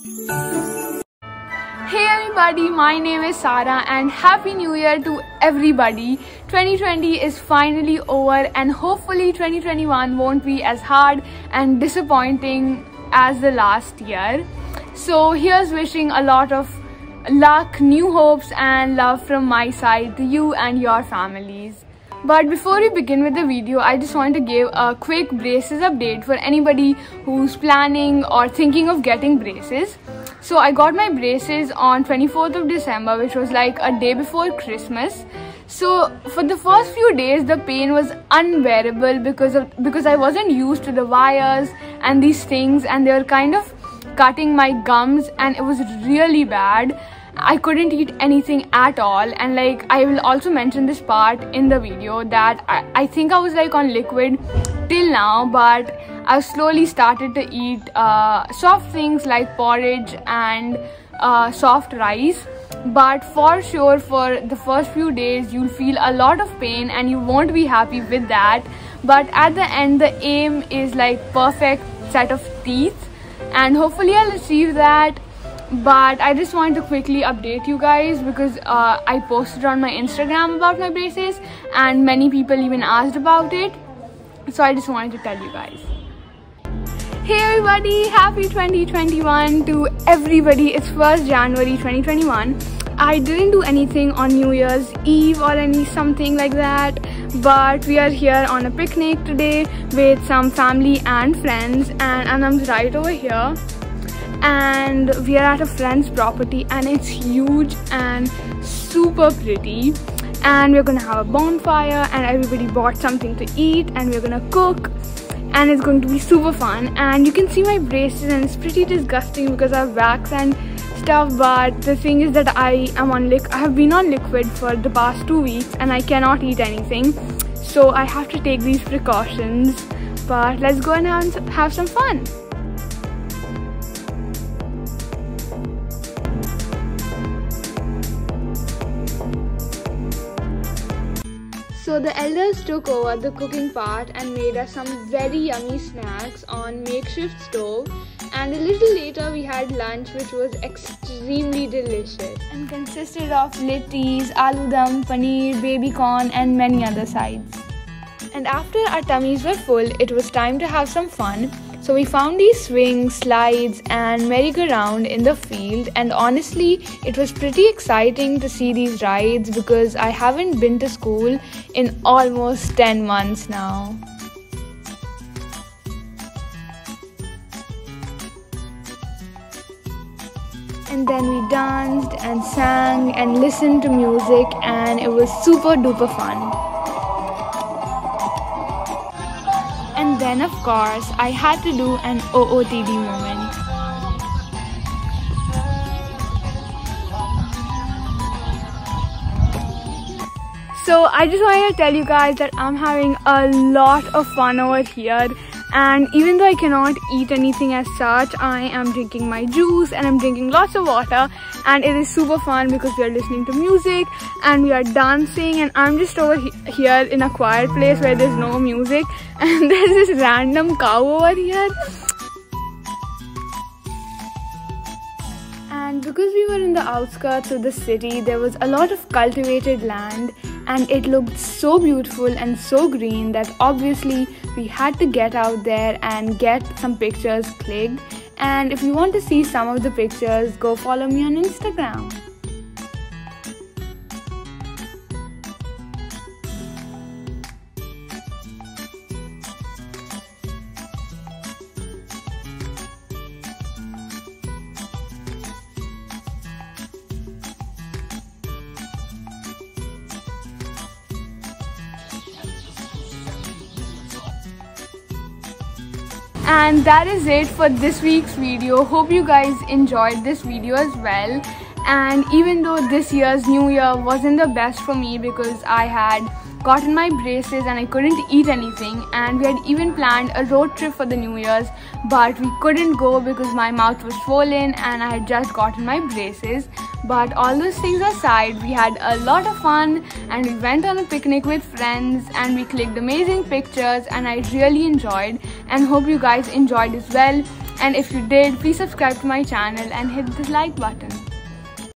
Hey everybody, my name is Sarah and Happy New Year to everybody. 2020 is finally over and hopefully 2021 won't be as hard and disappointing as the last year. So here's wishing a lot of luck, new hopes and love from my side to you and your families. But before we begin with the video, I just want to give a quick braces update for anybody who's planning or thinking of getting braces. So I got my braces on 24th of December, which was like a day before Christmas. So for the first few days, the pain was unbearable because I wasn't used to the wires and these things, and they were kind of cutting my gums, and it was really bad. I couldn't eat anything at all, and like I will also mention this part in the video that I think I was like on liquid till now, but I've slowly started to eat soft things like porridge and soft rice. But for sure, for the first few days you'll feel a lot of pain and you won't be happy with that, but at the end the aim is like perfect set of teeth, and hopefully I'll achieve that. But I just wanted to quickly update you guys because I posted on my Instagram about my braces and many people even asked about it, so I just wanted to tell you guys. Hey everybody, happy 2021 to everybody. It's 1st January 2021. I didn't do anything on New Year's Eve or something like that, but we are here on a picnic today with some family and friends, and Anam's right over here. And we are at a friend's property and it's huge and super pretty, and we're gonna have a bonfire and everybody bought something to eat and we're gonna cook, and it's going to be super fun. And you can see my braces and it's pretty disgusting because I have wax and stuff, but the thing is that I have been on liquid for the past 2 weeks and I cannot eat anything, so I have to take these precautions. But let's go and have some fun. So the elders took over the cooking part and made us some very yummy snacks on makeshift stove, and a little later we had lunch, which was extremely delicious and consisted of littis, aloo dum, paneer, baby corn and many other sides. And after our tummies were full, it was time to have some fun. So we found these swings, slides and merry-go-round in the field, and honestly it was pretty exciting to see these rides because I haven't been to school in almost 10 months now. And then we danced and sang and listened to music, and it was super duper fun. And then of course I had to do an OOTD moment. So I just wanted to tell you guys that I'm having a lot of fun over here, and even though I cannot eat anything as such, I am drinking my juice and I'm drinking lots of water, and it is super fun because we are listening to music and we are dancing, and I'm just over here in a quiet place where there's no music, and there's this random cow over here. And because we were in the outskirts of the city, there was a lot of cultivated land, and it looked so beautiful and so green that obviously we had to get out there and get some pictures clicked. And if you want to see some of the pictures, go follow me on Instagram. And that is it for this week's video. Hope you guys enjoyed this video as well. And even though this year's New Year wasn't the best for me because I had gotten my braces and I couldn't eat anything, and we had even planned a road trip for the New Year's, but we couldn't go because my mouth was swollen and I had just gotten my braces. But all those things aside, we had a lot of fun and we went on a picnic with friends and we clicked amazing pictures, and I really enjoyed and hope you guys enjoyed as well. And if you did, please subscribe to my channel and hit the like button.